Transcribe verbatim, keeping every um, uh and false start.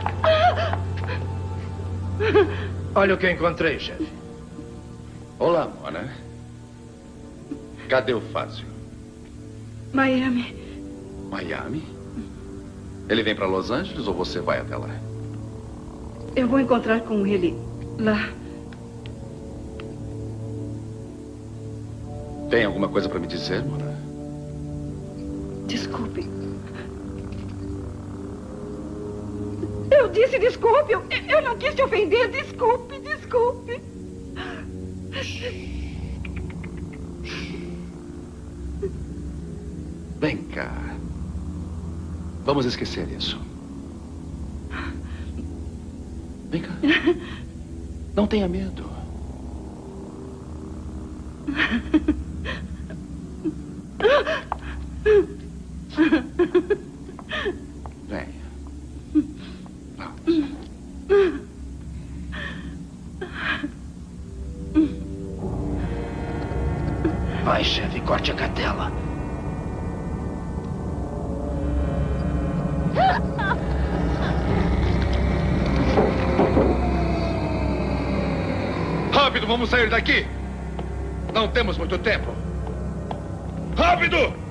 Olha o que eu encontrei, chefe. Olá, Mona. Cadê o Fázio? Miami. Miami? Ele vem para Los Angeles ou você vai até lá? Eu vou encontrar com ele lá. Tem alguma coisa para me dizer, Mona? Desculpe. Eu disse desculpe. Eu, eu não quis te ofender. Desculpe, desculpe. Vem cá. Vamos esquecer isso. Vem cá. Não tenha medo. Venha. Vamos. Vai, chefe, corte a cadela. Rápido, vamos sair daqui. Não temos muito tempo. Rápido!